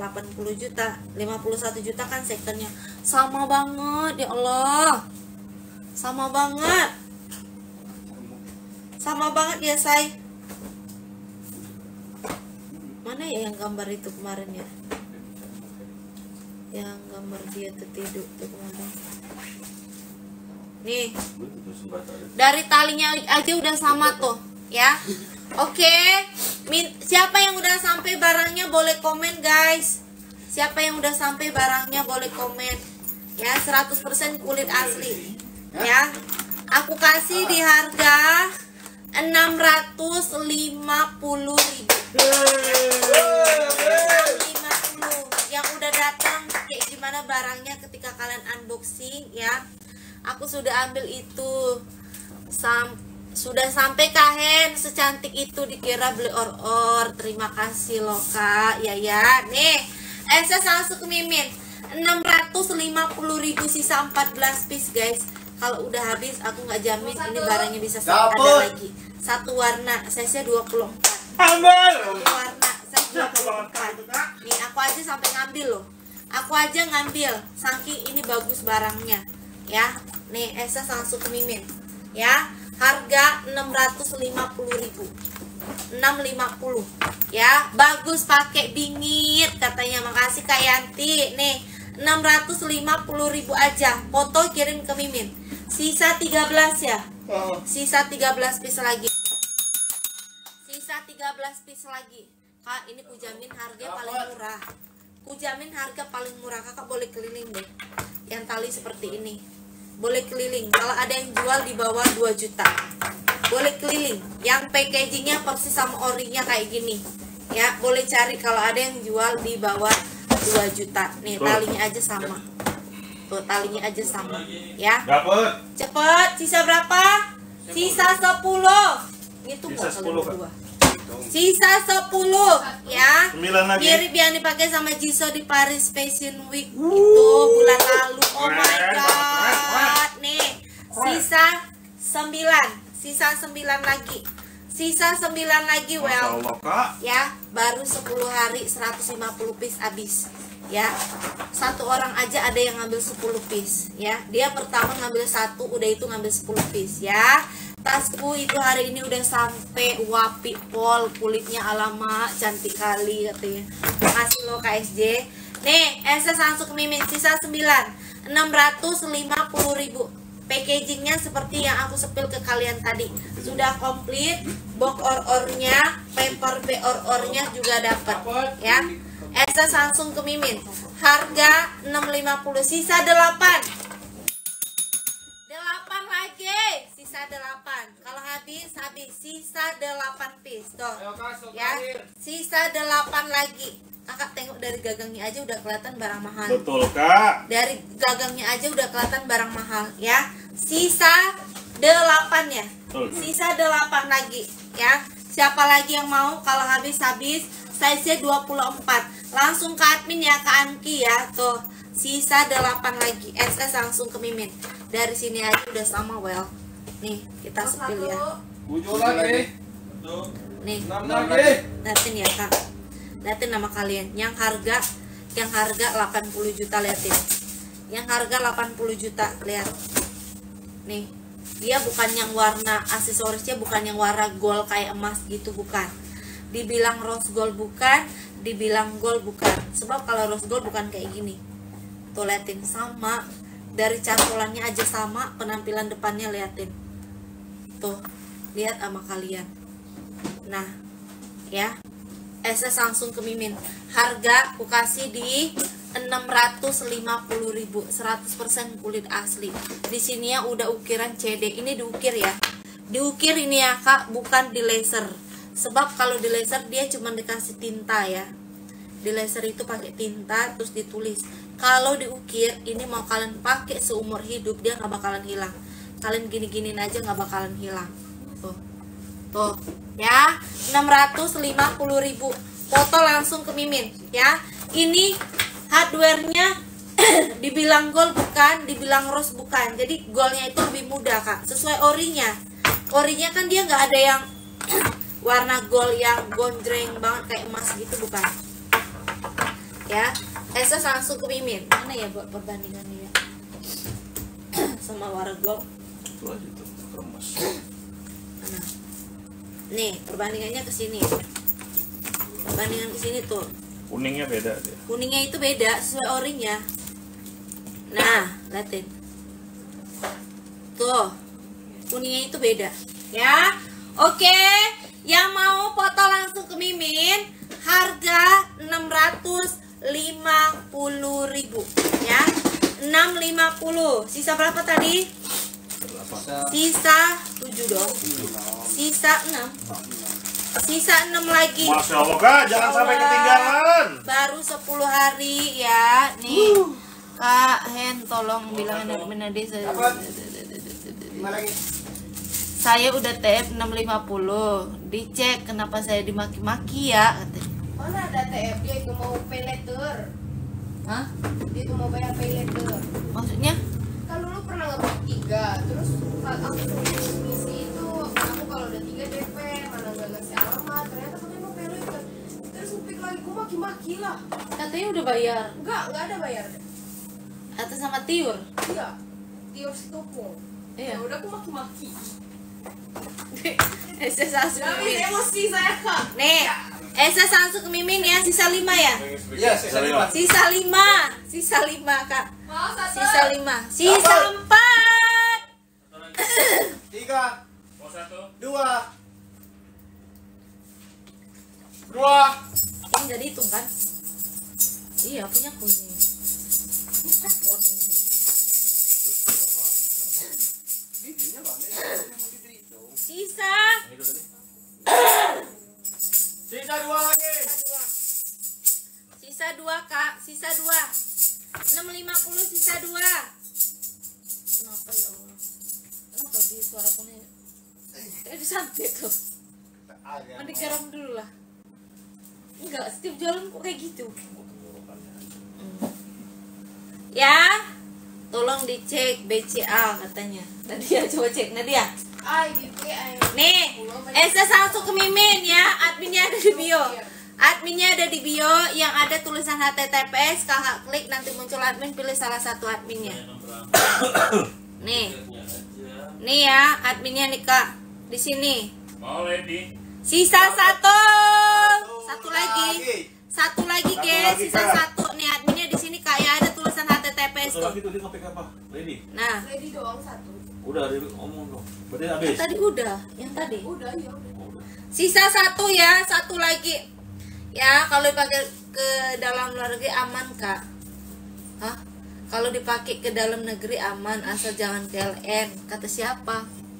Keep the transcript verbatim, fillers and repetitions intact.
delapan puluh juta, lima puluh satu juta kan secondnya. Sama banget ya Allah, sama banget, sama banget ya say. Mana ya yang gambar itu kemarin ya, yang gambar dia tuh tidur tuh kemarin. Nih, dari talinya aja udah sama tuh ya. Oke, okay. Siapa yang udah sampai barangnya boleh komen guys. Siapa yang udah sampai barangnya boleh komen ya. Seratus persen kulit asli ya. Aku kasih di harga enam ratus lima puluh ribu. lima puluh. Yang udah datang kayak gimana barangnya ketika kalian unboxing ya. Aku sudah ambil itu sam sudah sampai kahen secantik itu, dikira beli or-or. Terima kasih loh kak ya ya. Nih Esa langsung ke Mimin enam ratus lima puluh ribu, sisa empat belas piece guys. Kalau udah habis aku nggak jamin ini barangnya bisa ada lagi. Satu warna size-nya dua puluh empat. Satu warna size dua puluh empat. Nih aku aja sampai ngambil loh. Aku aja ngambil saking ini bagus barangnya ya. Nih Esa langsung ke Mimin ya. Harga enam ratus lima puluh ribu, enam ratus lima puluh ya. Bagus pakai bingit katanya. Makasih Kak Yanti. Nih enam ratus lima puluh ribu aja. Foto kirim ke Mimin. Sisa tiga belas ya. Sisa tiga belas piece lagi. Sisa tiga belas piece lagi. Kak, ini ku jamin harga paling murah. Ku jamin harga paling murah. Kakak boleh keliling deh. Yang tali seperti ini. Boleh keliling. Kalau ada yang jual di bawah dua juta, boleh keliling. Yang packagingnya persis sama orinya kayak gini ya. Boleh cari kalau ada yang jual di bawah dua juta. Nih talinya aja sama. Tuh talinya aja sama ya. Cepet. Sisa berapa? Sisa sepuluh. Itu mau dua. Sisa sepuluh ya. Mirip yang dipakai sama Jisoo di Paris Fashion Week itu bulan lalu. Oh my god. Nih sisa sembilan. Sisa sembilan lagi. Sisa sembilan lagi well ya. Baru sepuluh hari seratus lima puluh piece habis ya. Satu orang aja ada yang ngambil sepuluh piece ya. Dia pertama ngambil satu, udah itu ngambil sepuluh piece ya. Tasku itu hari ini udah sampai. Wapi pol, kulitnya alamak cantik kali katanya. Makasih lo K S J. Nih Esa langsung ke Mimin. Sisa sembilan, enam ratus lima puluh ribu. Packagingnya seperti yang aku sepil ke kalian tadi. Sudah komplit. Box or-ornya, paper B or-ornya juga dapat ya. Esa langsung ke Mimin. Harga enam ratus lima puluh. Sisa delapan. delapan lagi. Sisa delapan. Kalau habis habis. Sisa delapan piece tuh ya. Sisa delapan lagi. Kakak tengok dari gagangnya aja udah kelihatan barang mahal. Betul kak. Dari gagangnya aja udah kelihatan barang mahal ya. Sisa delapan ya. Sisa delapan lagi ya. Siapa lagi yang mau? Kalau habis habis. Size-nya dua puluh empat. Langsung ke admin ya, ke Anki ya. Tuh sisa delapan lagi. S S langsung ke Mimin. Dari sini aja udah sama well. Nih kita sepil ya. tujuh lagi. Nih enam lagi. liatin ya kak. Liatin nama kalian. Yang harga Yang harga delapan puluh juta. Liatin. Yang harga delapan puluh juta. Lihat. Nih dia bukan yang warna aksesorisnya, bukan yang warna gold kayak emas gitu, bukan. Dibilang rose gold bukan, dibilang gold bukan. Sebab kalau rose gold bukan kayak gini. Tuh liatin sama. Dari cantolannya aja sama, penampilan depannya liatin. Tuh, lihat sama kalian. Nah, ya. S S langsung ke Mimin. Harga aku kasih di enam ratus lima puluh ribu. seratus persen kulit asli. Di sini ya udah ukiran C D. Ini diukir ya. Diukir ini ya, Kak, bukan di laser. Sebab kalau di laser dia cuma dikasih tinta ya. Di laser itu pakai tinta terus ditulis. Kalau diukir ini mau kalian pakai seumur hidup, dia nggak bakalan hilang. Kalian gini-ginin aja nggak bakalan hilang. Tuh, tuh ya, enam ratus lima puluh ribu. Foto langsung ke Mimin ya. Ini hardware-nya dibilang gold bukan, dibilang rose bukan. Jadi goldnya itu lebih mudah kak. Sesuai orinya. Orinya kan dia nggak ada yang warna gold yang gondreng banget kayak emas gitu, bukan. ya. Esa langsung ke Mimin. Mana ya buat perbandingannya ya? Sama Wargol. Itu aja tuh, kremes. Mana? Nih, perbandingannya ke sini. Perbandingan ke sini tuh. Kuningnya beda dia. Kuningnya itu beda sesuai orinya. Nah, liatin. Tuh. Kuningnya itu beda, ya. Oke, yang mau foto langsung ke Mimin, harga enam ratus lima puluh ribu, ya. enam ratus lima puluh. Sisa berapa tadi? Sisa tujuh dong. Sisa enam. Sisa enam lagi. Masya Allah Kak, jangan sampai ketinggalan. Baru sepuluh hari ya. Nih. Kak Hen, tolong bilangin admin Ade saya. Saya udah T F enam ratus lima puluh. Dicek kenapa saya dimaki-maki ya katanya. Mana ada T F, dia itu mau pay later. Hah? Dia itu mau bayar pay later. Maksudnya? Kan dulu pernah ngebut tiga, terus aku suruh misi itu, aku kalau udah tiga D P, mana gak ngasih alamat, ternyata katanya mau pay later. Terus ngepik lagi, gue maki-maki lah. Katanya udah bayar. Enggak, enggak ada bayar. Atas sama Tiur. Iya, Tiur si Topo. Iya. Ya udah aku maki-maki. Esa langsung ke Tapi Mimin. emosi saya kak. Nih, Esa langsung ke Mimin ya. Sisa lima ya? Iya, sisa lima. Sisa lima. Sisa lima kak. Mau satu. Sisa lima. Sisa empat. Tiga, Mau satu? dua, dua. Ini nggak dihitung kan? Iya punya aku ini. Upload ini. Sisa. Sisa dua lagi. Sisa dua kak. Sisa dua. enam ratus lima puluh sisa dua. Kenapa ya Allah? Kenapa di suara punya? Eh disantet tuh. Mandi garam dulu lah. Enggak, setiap jalan kok kayak gitu. Hmm. Ya, tolong dicek B C A katanya. Nadia coba cek Nadia. Ay, gitu ya. Nih, Esa langsung ke Mimin ya. Adminnya ada di bio. Adminnya ada di bio yang ada tulisan H T T P S. Kakak klik nanti muncul admin, pilih salah satu adminnya. Nih, nih ya adminnya nih kak. Di sini. Mau Lady? Sisa satu. Satu lagi. Satu lagi Satu guys. lagi, Sisa Kak. satu. Nih adminnya di sini kak ya ada tulisan H T T P S Satu tuh. lagi tuh dia nge-pick apa? Lady? Nah, Ready doang satu. Udah, dia ngomong dong. Berarti yang habis? tadi udah. Yang tadi. Udah ya udah. Oh, udah. Sisa satu ya, satu lagi. Ya, kalau dipakai ke dalam luar negeri aman, Kak. Hah? Kalau dipakai ke dalam negeri aman, asal jangan P L N. Kata siapa?